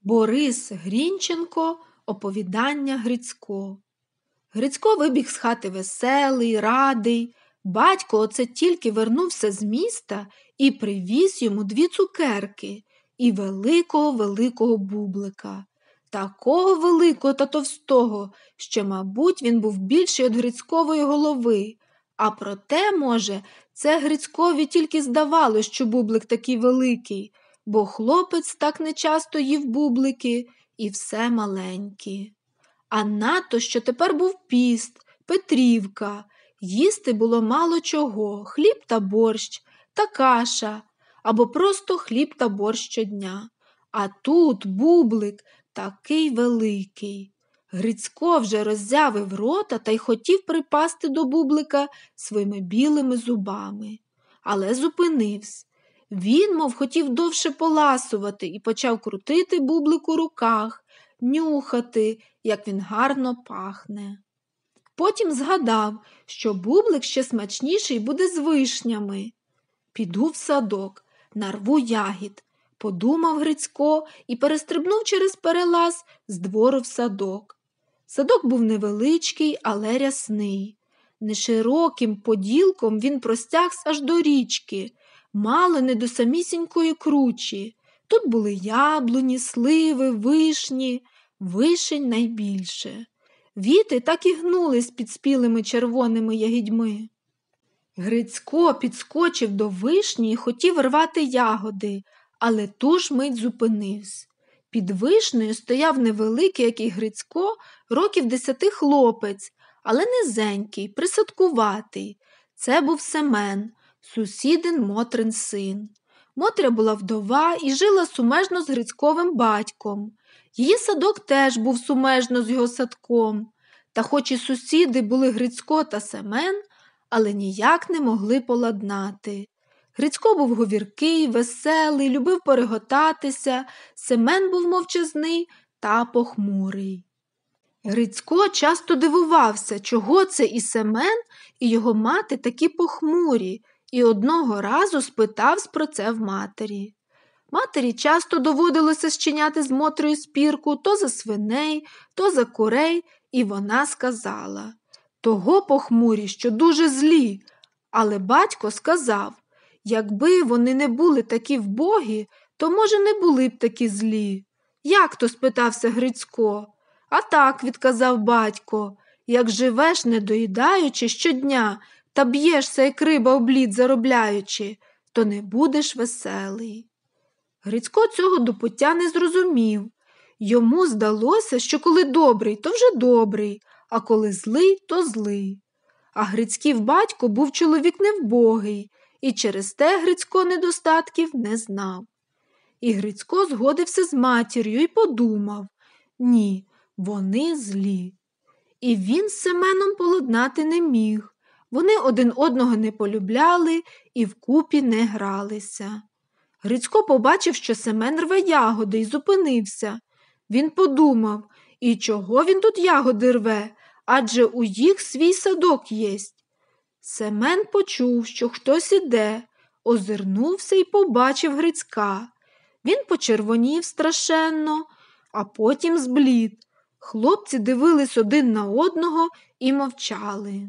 Борис Грінченко. Оповідання Грицько. Грицько вибіг з хати веселий, радий. Батько оце тільки вернувся з міста і привіз йому 2 цукерки і великого бублика. Такого великого та товстого, що, мабуть, він був більший від Грицькової голови. А проте, може, це Грицькові тільки здавалось, що бублик такий великий, бо хлопець так нечасто їв бублики і все маленькі. А надто, що тепер був піст, Петрівка, їсти було мало чого, хліб та борщ, та каша, або просто хліб та борщ щодня. А тут бублик такий великий. Грицько вже роззявив рота та й хотів припасти до бублика своїми білими зубами. Але зупинився. Він, мов хотів довше поласувати і почав крутити бублик у руках, нюхати, як він гарно пахне. Потім згадав, що бублик ще смачніший буде з вишнями. Піду в садок, нарву ягід, подумав Грицько і перестрибнув через перелаз з двору в садок. Садок був невеличкий, але рясний. Нешироким поділком він простягся аж до річки, мало не до самісінької кручі. Тут були яблуні, сливи, вишні, вишень найбільше. Віти так і гнулись під спілими червоними ягідьми. Грицько підскочив до вишні і хотів рвати ягоди, але ту ж мить зупинився. Під вишнею стояв невеликий, як і Грицько, років 10 хлопець, але низенький, присадкуватий. Це був Семен, сусідин Мотрин син. Мотря була вдова і жила сумежно з Грицьковим батьком. Її садок теж був сумежно з його садком. Та хоч і сусіди були Грицько та Семен, але ніяк не могли поладнати. Грицько був говіркий, веселий, любив переготатися, Семен був мовчазний та похмурий. Грицько часто дивувався, чого це і Семен, і його мати такі похмурі, і одного разу спитався про це в матері. Матері часто доводилося зчиняти з Мотрою спірку то за свиней, то за курей, і вона сказала: «Того похмурі, що дуже злі». Але батько сказав: «Якби вони не були такі вбогі, то, може, не були б такі злі». «Як то?» – спитався Грицько. «А так», – відказав батько, «як живеш, не доїдаючи щодня, та б'єшся, як риба об лід заробляючи, то не будеш веселий». Грицько цього до пуття не зрозумів. Йому здалося, що коли добрий, то вже добрий, а коли злий, то злий. А Грицьків батько був чоловік невбогий, і через те Грицько недостатків не знав. І Грицько згодився з матір'ю і подумав: ні, вони злі. І він з Семеном поладнати не міг. Вони один одного не полюбляли і вкупі не гралися. Грицько побачив, що Семен рве ягоди, і зупинився. Він подумав: і чого він тут ягоди рве? Адже у їх свій садок єсть. Семен почув, що хтось іде, озирнувся і побачив Грицька. Він почервонів страшенно, а потім зблід. Хлопці дивились один на одного і мовчали.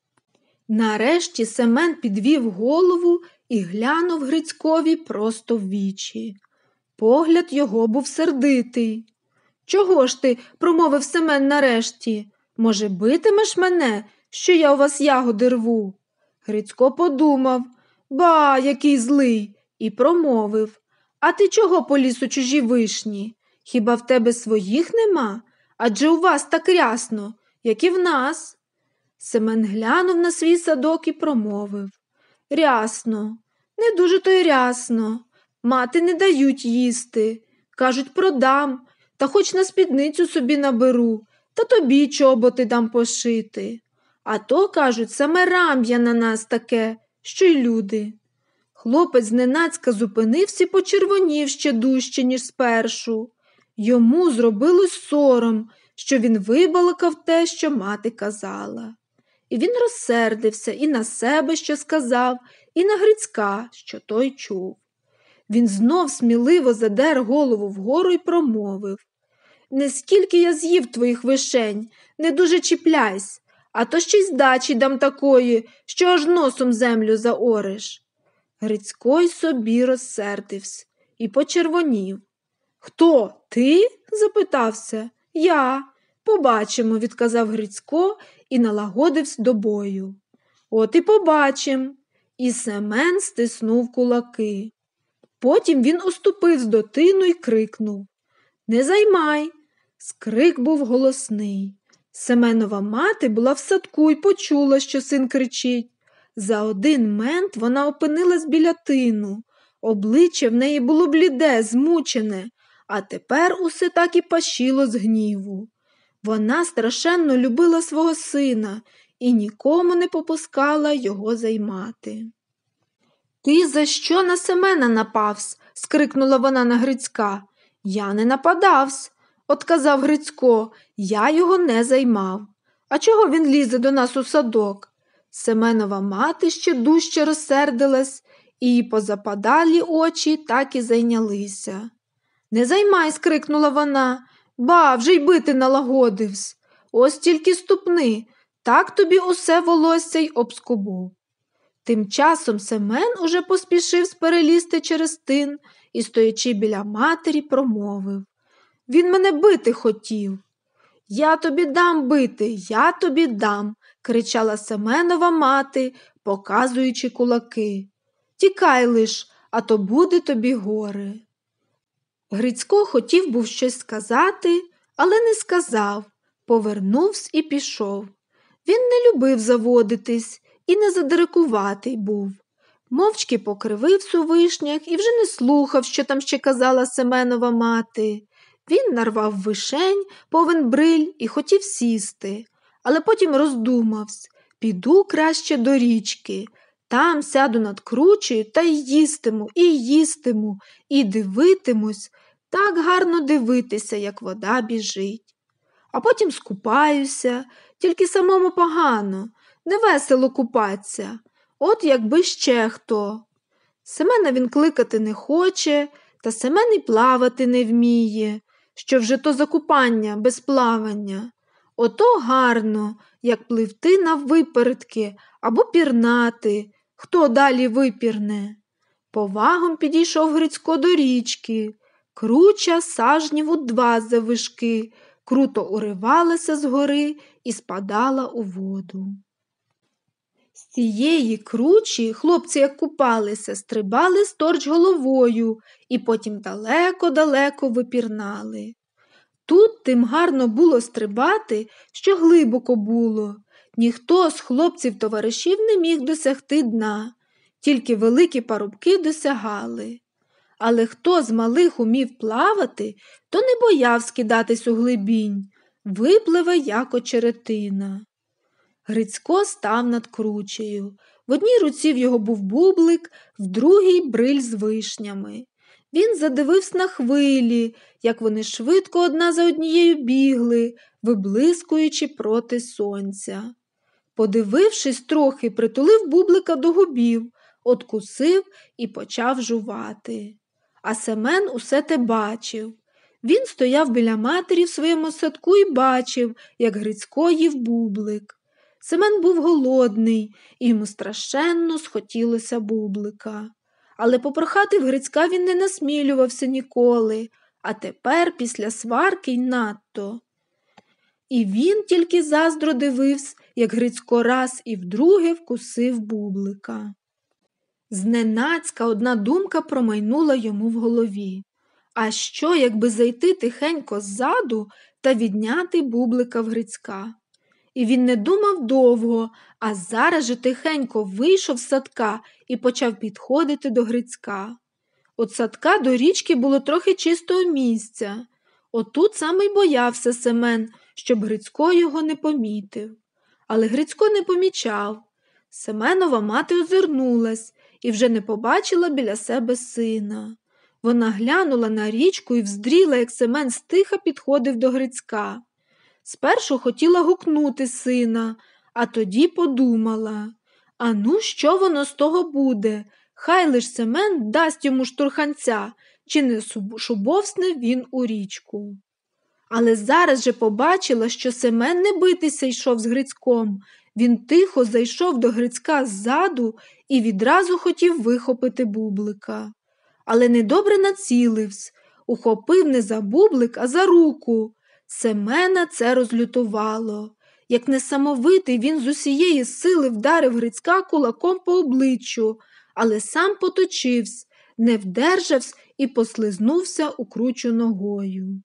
Нарешті Семен підвів голову і глянув Грицькові просто в вічі. Погляд його був сердитий. «Чого ж ти?» – промовив Семен нарешті. «Може, битимеш мене, що я у вас ягоди рву?» Грицько подумав: «Ба, який злий!» і промовив: «А ти чого поліз у чужі вишні? Хіба в тебе своїх нема? Адже у вас так рясно, як і в нас». Семен глянув на свій садок і промовив: «Рясно, не дуже то й рясно. Мати не дають їсти. Кажуть, продам, та хоч на спідницю собі наберу, та тобі чоботи дам пошити. А то, кажуть, саме рам'я на нас таке, що й люди». Хлопець зненацька зупинився і почервонів ще дужче, ніж спершу. Йому зробилось сором, що він вибалакав те, що мати казала. І він розсердився і на себе, що сказав, і на Грицька, що той чув. Він знов сміливо задер голову вгору й промовив: «Не скільки я з'їв твоїх вишень, не дуже чіпляйсь, а то ще й здачі дам такої, що аж носом землю заориш». Грицько й собі розсердився і почервонів. «Хто, ти?» – запитався. «Я. Побачимо», – відказав Грицько і налагодився до бою. «От і побачим». І Семен стиснув кулаки. Потім він уступив з дотину й крикнув: «Не займай!» Скрик був голосний. Семенова мати була в садку й почула, що син кричить. За один мент вона опинилась біля тину. Обличчя в неї було бліде, змучене, а тепер усе так і пашіло з гніву. Вона страшенно любила свого сина і нікому не попускала його займати. «Ти за що на Семена напавсь?» – скрикнула вона на Грицька. «Я не нападавсь», – отказав Грицько, – «я його не займав». «А чого він лізе до нас у садок?» Семенова мати ще дужче розсердилась, і її позападалі очі так і зайнялися. «Не займай!» – скрикнула вона. «Ба, вже й бити налагодивсь. Ось тільки ступни, так тобі усе волосся й обскубу». Тим часом Семен уже поспішив перелізти через тин і, стоячи біля матері, промовив: «Він мене бити хотів». «Я тобі дам бити, я тобі дам», – кричала Семенова мати, показуючи кулаки. «Тікай лиш, а то буде тобі горе». Грицько хотів був щось сказати, але не сказав, повернувся і пішов. Він не любив заводитись і не задирикуватий був. Мовчки покривився у вишнях і вже не слухав, що там ще казала Семенова мати. Він нарвав вишень повен бриль і хотів сісти, але потім роздумався: піду краще до річки, там сяду над кручею та й їстиму, і дивитимусь, так гарно дивитися, як вода біжить. А потім скупаюся, тільки самому погано, невесело купатися, от якби ще хто. Семена він кликати не хоче, та Семен і плавати не вміє, що вже то за купання без плавання. Ото гарно, як пливти наввипередки або пірнати, хто далі випірне. Повагом підійшов Грицько до річки. Круча сажнів у 2 заввишки, круто уривалася з гори і спадала у воду. З цієї кручі хлопці, як купалися, стрибали сторч головою і потім далеко-далеко випірнали. Тут тим гарно було стрибати, що глибоко було. Ніхто з хлопців-товаришів не міг досягти дна, тільки великі парубки досягали. Але хто з малих умів плавати, то не боявся кидатись у глибінь, випливе, як очеретина. Грицько став над кручею. В одній руці в його був бублик, в другій бриль з вишнями. Він задивився на хвилі, як вони швидко одна за однією бігли, виблискуючи проти сонця. Подивившись трохи, притулив бублика до губів, откусив і почав жувати. А Семен усе те бачив. Він стояв біля матері в своєму садку і бачив, як Грицько їв бублик. Семен був голодний, і йому страшенно схотілося бублика. Але попрохати в Грицька він не насмілювався ніколи, а тепер після сварки й надто. І він тільки заздро дивився, як Грицько раз і вдруге вкусив бублика. Зненацька одна думка промайнула йому в голові. А що, якби зайти тихенько ззаду та відняти бублика в Грицька? І він не думав довго, а зараз же тихенько вийшов з садка і почав підходити до Грицька. От садка до річки було трохи чистого місця. Отут саме й боявся Семен, щоб Грицько його не помітив. Але Грицько не помічав. Семенова мати озирнулась і вже не побачила біля себе сина. Вона глянула на річку і вздріла, як Семен стиха підходив до Грицька. Спершу хотіла гукнути сина, а тоді подумала: а ну, що воно з того буде? Хай лиш Семен дасть йому штурханця, чи не шубовсне він у річку. Але зараз же побачила, що Семен не битися йшов з Грицьком. Він тихо зайшов до Грицька ззаду і відразу хотів вихопити бублика. Але недобре націлився, ухопив не за бублик, а за руку. Семена це розлютувало. Як несамовитий, він з усієї сили вдарив Грицька кулаком по обличчю, але сам поточився, не вдержався і послизнувся у кручу ногою.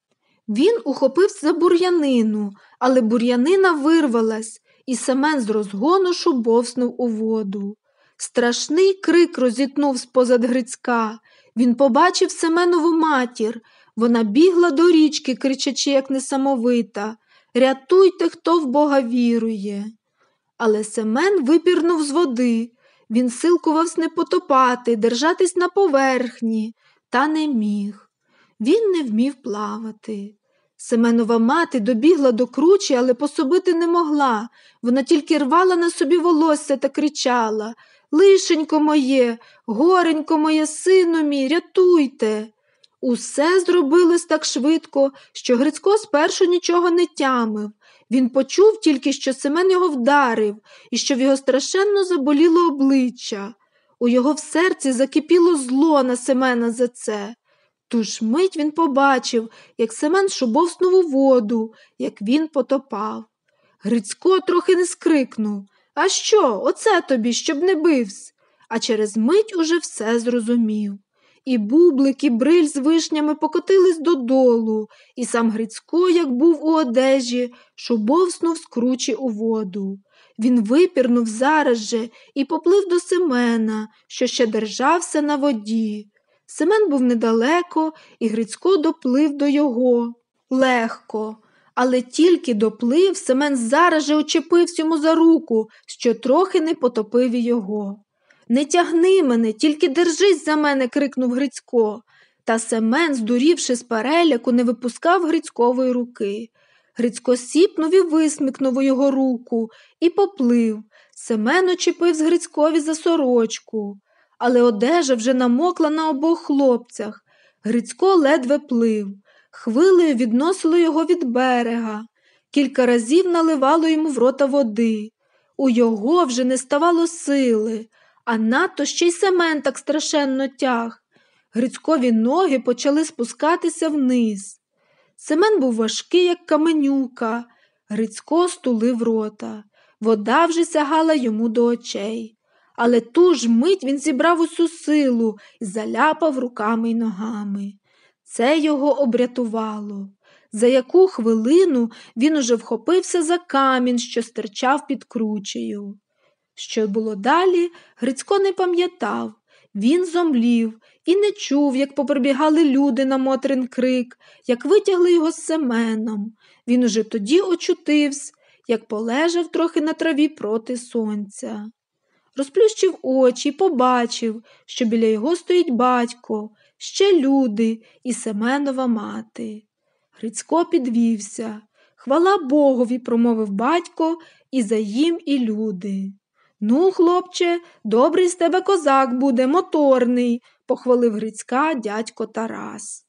Він ухопився за бур'янину, але бур'янина вирвалась, і Семен з розгону шубовснув у воду. Страшний крик розітнувся позад Грицька. Він побачив Семенову матір. Вона бігла до річки, кричачи, як несамовита: «Рятуйте, хто в Бога вірує!» Але Семен випірнув з води. Він силкувався не потопати, держатись на поверхні, та не міг. Він не вмів плавати. Семенова мати добігла до кручі, але пособити не могла. Вона тільки рвала на собі волосся та кричала: «Лишенько моє, горенько моє, сину мій, рятуйте!» Усе зробилось так швидко, що Грицько спершу нічого не тямив. Він почув тільки, що Семен його вдарив, і що в його страшенно заболіло обличчя. У його в серці закипіло зло на Семена за це. Ту ж мить він побачив, як Семен шубовснув у воду, як він потопав. Грицько трохи не скрикнув: «А що, оце тобі, щоб не бивсь?» А через мить уже все зрозумів. І бублик, і бриль з вишнями покотились додолу, і сам Грицько, як був у одежі, шубовснув з кручі у воду. Він випірнув зараз же і поплив до Семена, що ще держався на воді. Семен був недалеко, і Грицько доплив до його. Легко. Але тільки доплив, Семен зараз же учепився йому за руку, що трохи не потопив і його. «Не тягни мене, тільки держись за мене!» – крикнув Грицько. Та Семен, здурівши з переляку, не випускав Грицькової руки. Грицько сіпнув і висмикнув у його руку і поплив. Семен очепив з Грицькові за сорочку. Але одежа вже намокла на обох хлопцях. Грицько ледве плив. Хвилею відносило його від берега. Кілька разів наливало йому в рота води. У його вже не ставало сили, а надто ще й Семен так страшенно тяг. Грицькові ноги почали спускатися вниз. Семен був важкий, як каменюка. Грицько стулив рота. Вода вже сягала йому до очей. Але ту ж мить він зібрав усю силу і заляпав руками й ногами. Це його обрятувало. За яку хвилину він уже вхопився за камінь, що стирчав під кручею. Що було далі, Грицько не пам'ятав. Він зомлів і не чув, як поприбігали люди на Мотрин крик, як витягли його з Семеном. Він уже тоді очутився, як полежав трохи на траві проти сонця. Розплющив очі і побачив, що біля його стоїть батько, ще люди і Семенова мати. Грицько підвівся. «Хвала Богові!» – промовив батько, «і за їм, і люди». «Ну, хлопче, добрий з тебе козак буде, моторний», – похвалив Грицька дядько Тарас.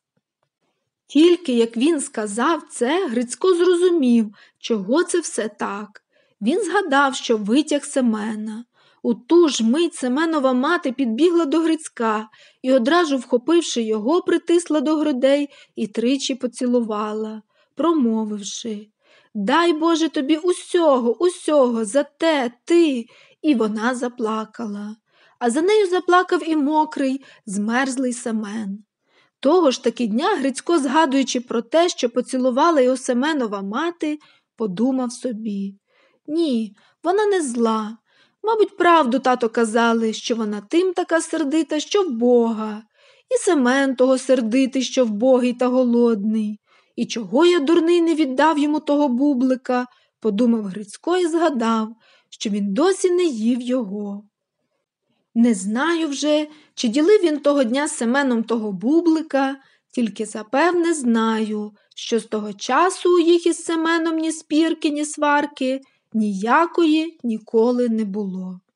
Тільки як він сказав це, Грицько зрозумів, чого це все так. Він згадав, що витяг Семена. У ту ж мить Семенова мати підбігла до Грицька і, одразу вхопивши його, притисла до грудей і тричі поцілувала, промовивши: «Дай, Боже, тобі усього, усього, за те, ти!» І вона заплакала. А за нею заплакав і мокрий, змерзлий Семен. Того ж таки дня Грицько, згадуючи про те, що поцілувала його Семенова мати, подумав собі: «Ні, вона не зла. Мабуть, правду тато казали, що вона тим така сердита, що в Бога. І Семен того сердитий, що вбогий та голодний. І чого я, дурний, не віддав йому того бублика?» – подумав Грицько і згадав, що він досі не їв його. Не знаю вже, чи ділив він того дня з Семеном того бублика, тільки запевне знаю, що з того часу у їх із Семеном ні спірки, ні сварки ніякої ніколи не було.